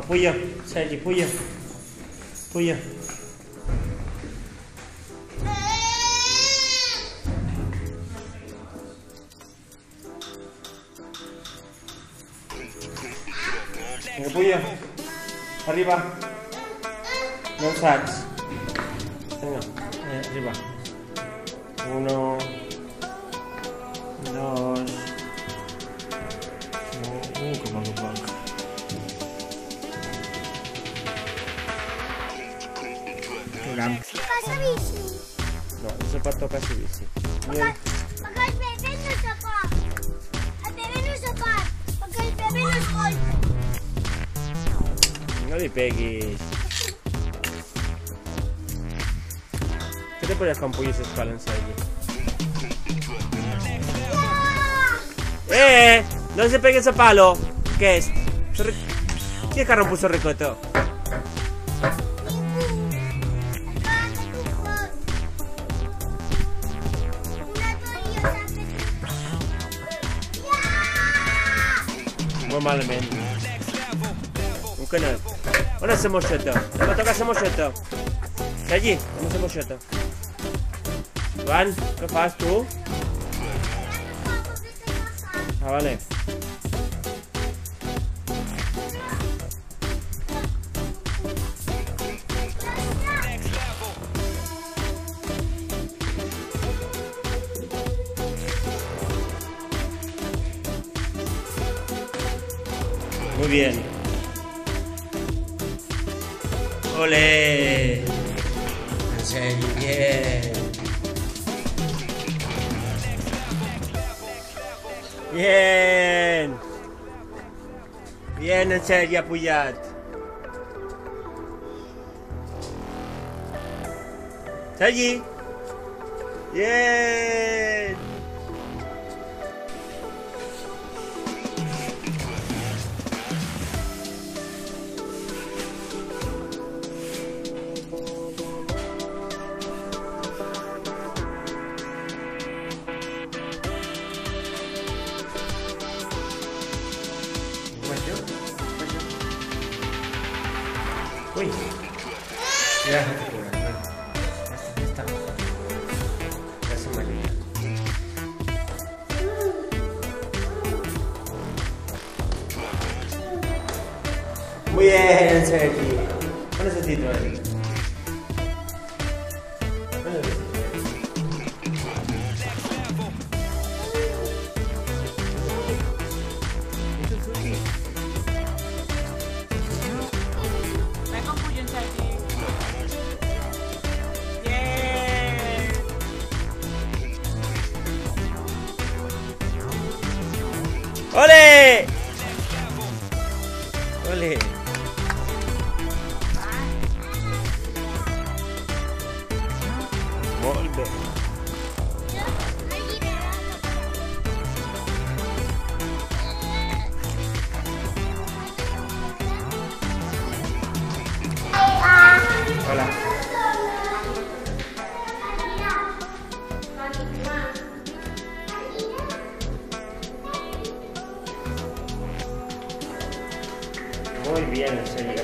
puja, Sergi, puja. Puja. Vinga, puja. Arriba. No el sacs. Vinga, arriba. 1, 2. Que poc a poc. Passa bici. No, no se pot tocar la bici. Perquè el bebè no se pot. El bebè no se pot. Perquè el bebè no es golpe. No li peguis. ¿Qué te pones con pollos escalas allí? No se pegue ese palo. ¿Qué es? ¿Qué carro puso ricoto? Muy malamente. ¿Qué no? On hacemos esto? No toca hacemos esto. Allí, ¿cómo hacemos esto? Joan, ¿qué fas tú? Ah, vale. Muy bien. ¡Ole! En serio, bien. Bien. Bien, en serio, pujat. Sergi. Bien. Uy, ya se te cura, bueno, ya está, ya se me olvida. Muy bien, Sergi. Pon ese título ahí. ¡Ole! ¡Ole! Volve. Hola. Muy bien, en serio.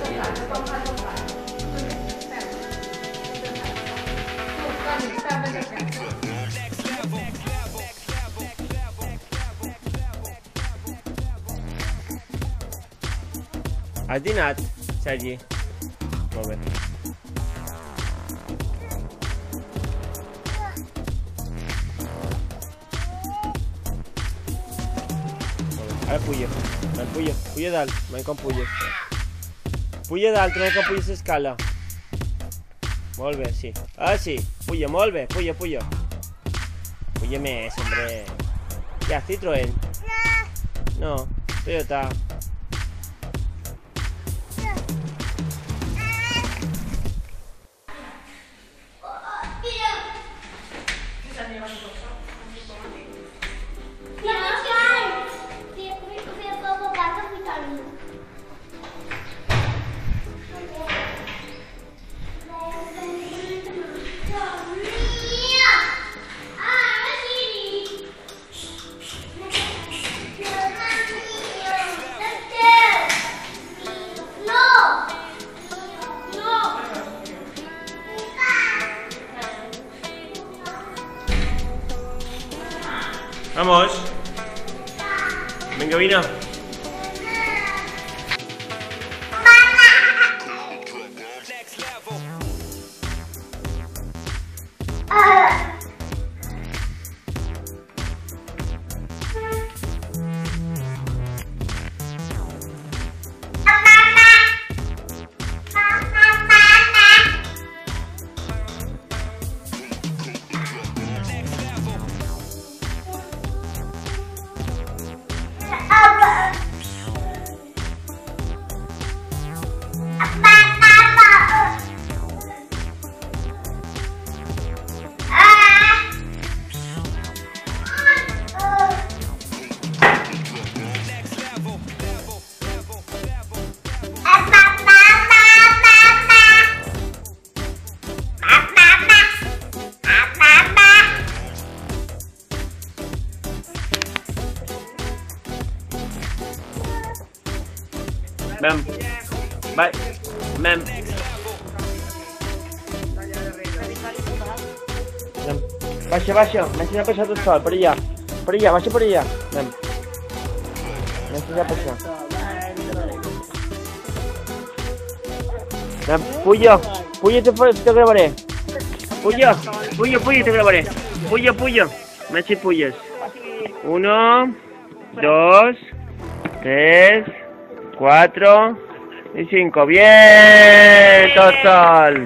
Has dinat, Sergi? Molt bé. Ara puja, puja dalt, mai com puja. Puja dalt, mai com puja l'escala. Molt bé, sí. Ah, sí, puja, molt bé, puja. Puja més, hombre. Ja, Citroën. No, Toyota. No! Vamos. Venga, Vina. Mem. Bye. Mem. Mem. Baixa. M'ensenyar a passar tot sol, per allà. Per allà, baixa per allà. Mem. M'ensenyar a passar. Mem, puja. Puja, te gravaré. Puja, te gravaré. Puja. Més si puges. 1, 2, 3, 4 y 5. ¡Bien! ¡Total!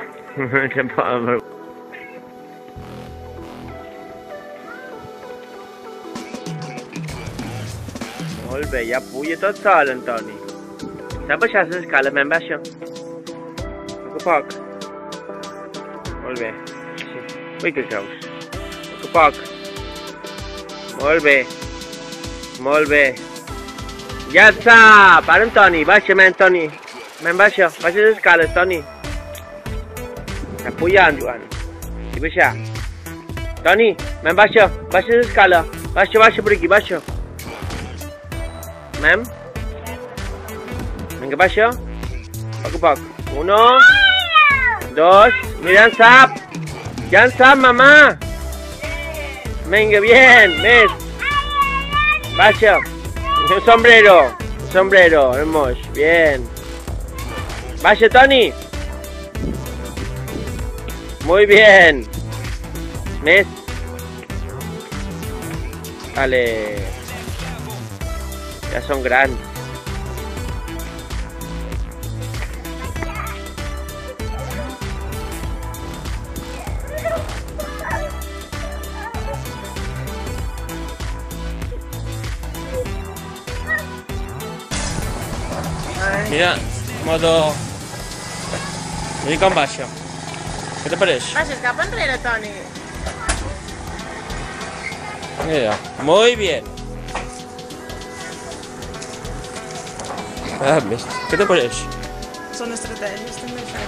Molt bé, ja puja tot sol, Antoni. S'ha baixat l'escala, me'n baixa. A poc. Molt bé. Sí. Ui, que creus? A poc. Molt bé. Molt bé. Ja està! Para, Antoni, baixa-me, Antoni. Me'n baixa les escales, Toni. Està pujant, Joan. I baixa. Toni, me'n baixa les escales. Baixa per aquí, baixa. Mem? Vinga, baixa. A poc. 1, 2, mira, ja en sap, mamà. Vinga, bien, més. Baixa. Un sombrero, hermoso, bien. Baixa, Toni. Muy bien. Més. Vale. Ya son grandes. Mira, modo... Mira com baixa. Què te pareix? Baixes cap enrere, Toni. Mira, muy bien. Ah, ¿qué te pareix? Són estratègies, també, això.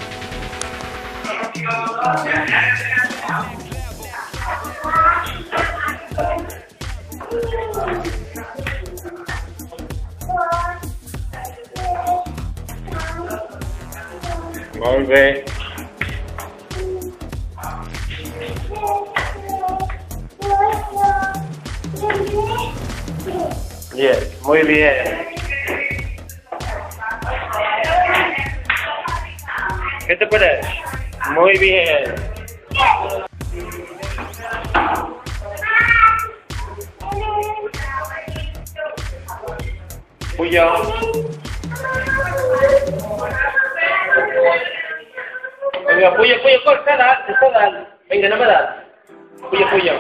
Molt bé. Bien, muy bien. ¿Qué te parece? Muy bien. Puja. Venga, puja, corta, dale. Venga, no me das. Puja. Puja.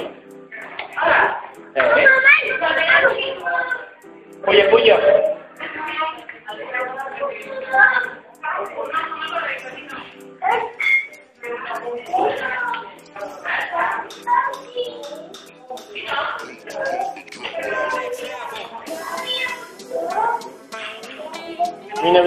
Mira.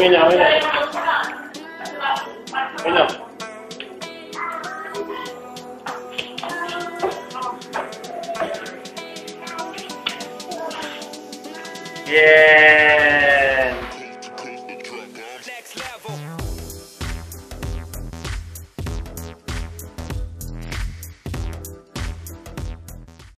Bien.